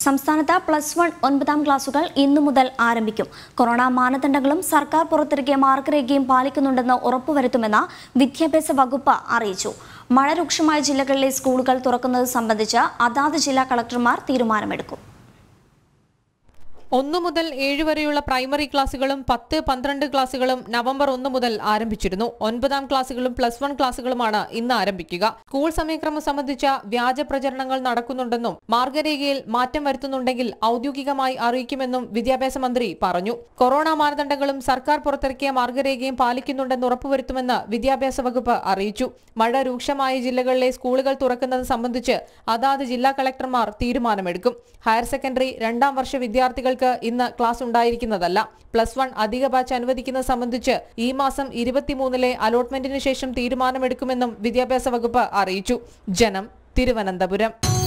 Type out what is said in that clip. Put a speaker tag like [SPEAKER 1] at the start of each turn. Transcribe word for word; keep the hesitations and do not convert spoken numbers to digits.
[SPEAKER 1] സംസ്ഥാനത്ത് plus one ഒൻപതാം ക്ലാസുകൾ ഇന്നു മുതൽ ആരംഭിക്കും. കൊറോണ മാനദണ്ഡങ്ങളും സർക്കാർ പുറത്തിറക്കിയ മാർഗരേഖയും പാലിക്കുന്നുണ്ടെന്ന് ഉറപ്പുവരുത്തുമെന്ന് വിദ്യാഭ്യാസ വകുപ്പ് അറിയിച്ചു. മഴ രൂക്ഷമായ ജില്ലകളിലെ സ്കൂളുകൾ തുറക്കുന്നത് സംബന്ധിച്ച് അതാത് ജില്ലാ കളക്ടർമാർ തീരുമാനമെടുക്കും.
[SPEAKER 2] ഒന്നു മുതൽ ഏഴ് വരെയുള്ള പ്രൈമറി ക്ലാസുകളും പത്ത് പന്ത്രണ്ട് ക്ലാസുകളും നവംബർ ഒന്ന് മുതൽ ആരംഭിച്ചിരുന്നു. ഒൻപതാം ക്ലാസുകളും പ്ലസ് വൺ ക്ലാസുകളുമാണ് ഇന്ന് ആരംഭിക്കുക. സ്കൂൾ സമയക്രമം സംബന്ധിച്ച വ്യാജ പ്രചരണങ്ങൾ നടക്കുന്നുണ്ടെന്നും മാർഗരേഖയിൽ മാറ്റം വരുത്തുന്നുണ്ടെങ്കിൽ ഔദ്യോഗികമായി അറിയിക്കുമെന്നും വിദ്യാഭ്യാസ മന്ത്രി പറഞ്ഞു. കൊറോണ മാനദണ്ഡങ്ങളും സർക്കാർ പുറത്തിറക്കിയ മാർഗരേഖയും പാലിക്കുന്നുണ്ടെന്ന് ഉറപ്പുവരുത്തുമെന്ന് വിദ്യാഭ്യാസ വകുപ്പ് അറിയിച്ചു. മഴ രൂക്ഷമായ ജില്ലകളിലെ സ്കൂളുകൾ തുറക്കുന്നത് സംബന്ധിച്ച് അതാത് ജില്ലാ കളക്ടർമാർ തീരുമാനമെടുക്കും. ഹയർ സെക്കൻഡറി രണ്ടാം വർഷ വിദ്യാർത്ഥികൾ ഇന്ന് ക്ലാസ് ഉണ്ടായിരിക്കുന്നതല്ല. പ്ലസ് വൺ അധിക ബാച്ച് അനുവദിക്കുന്നത് സംബന്ധിച്ച് ഈ മാസം ഇരുപത്തിമൂന്നിലെ അലോട്ട്മെന്റിന് ശേഷം തീരുമാനമെടുക്കുമെന്നും വിദ്യാഭ്യാസ വകുപ്പ് അറിയിച്ചു. ജനം, തിരുവനന്തപുരം.